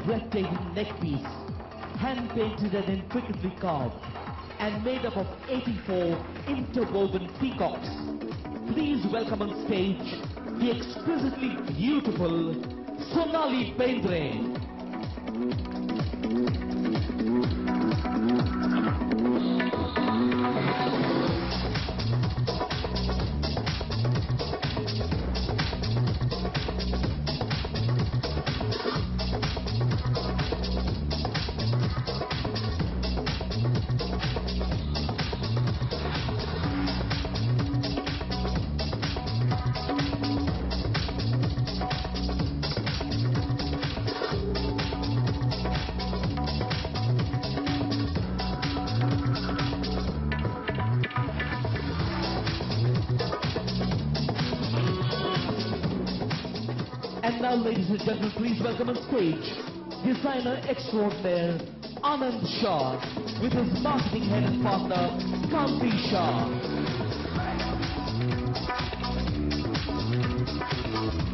breathtaking neckpiece, hand-painted and intricately carved, and made up of 84 interwoven peacocks. Please welcome on stage the exquisitely beautiful Sonali Bendre. And now, ladies and gentlemen, please welcome on stage designer extraordinaire Anand Shah with his marketing head and partner Kanti Shah.